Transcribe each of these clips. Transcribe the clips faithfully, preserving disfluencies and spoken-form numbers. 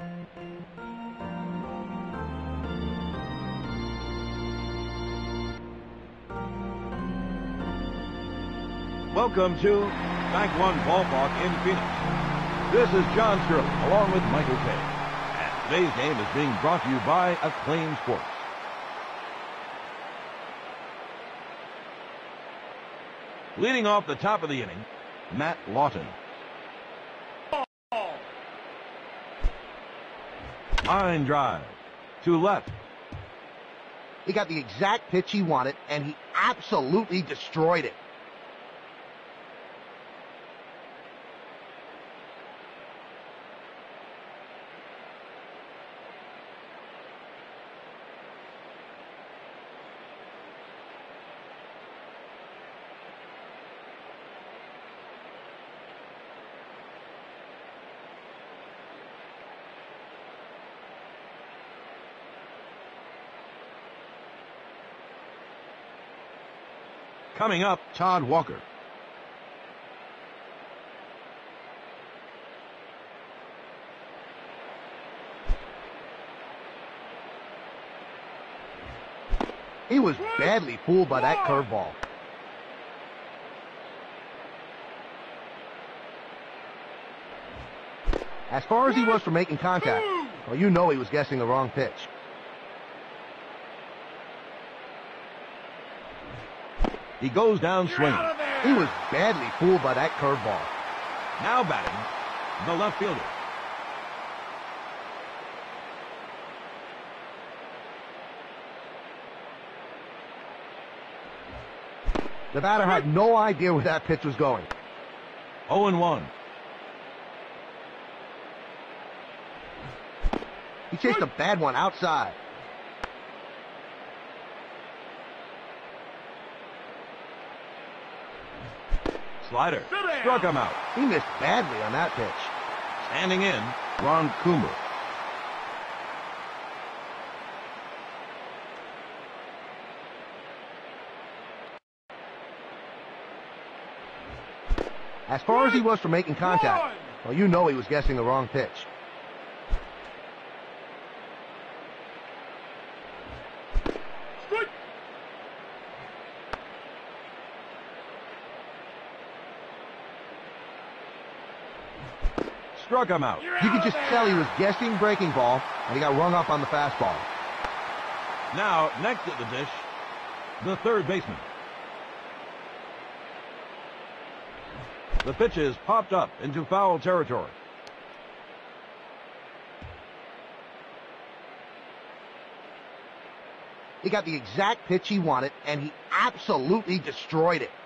Welcome to Bank One Ballpark in Phoenix. This is John Sterling along with Michael Kay. And today's game is being brought to you by Acclaim Sports. Leading off the top of the inning, Matt Lawton. Line drive to left. He got the exact pitch he wanted, and he absolutely destroyed it. Coming up, Todd Walker. He was badly fooled by that curveball. As far as he was for making contact, well, you know he was guessing the wrong pitch. He goes down swinging. He was badly fooled by that curveball. Now batting, the left fielder. The batter had no idea where that pitch was going. oh and one. He chased a bad one outside. Slider struck him out. He missed badly on that pitch. Standing in, Ron Coomer. As far as he was for making contact, well, you know he was guessing the wrong pitch. Struck him out. You could just tell he was guessing breaking ball, and he got rung up on the fastball. Now, next at the dish, the third baseman. The pitch is popped up into foul territory. He got the exact pitch he wanted, and he absolutely destroyed it.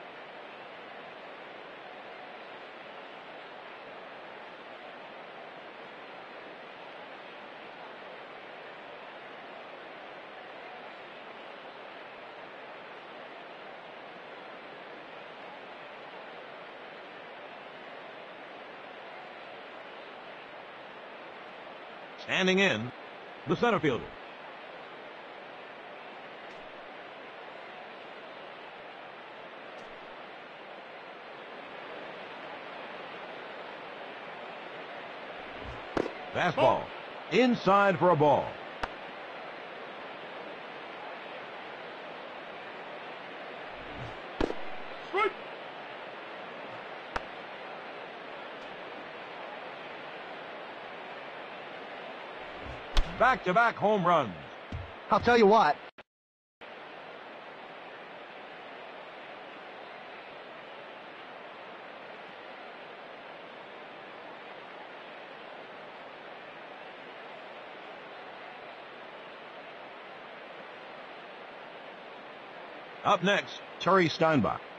Standing in, the center fielder. Fastball. Inside for a ball. Back-to-back home runs. I'll tell you what. Up next, Terry Steinbach.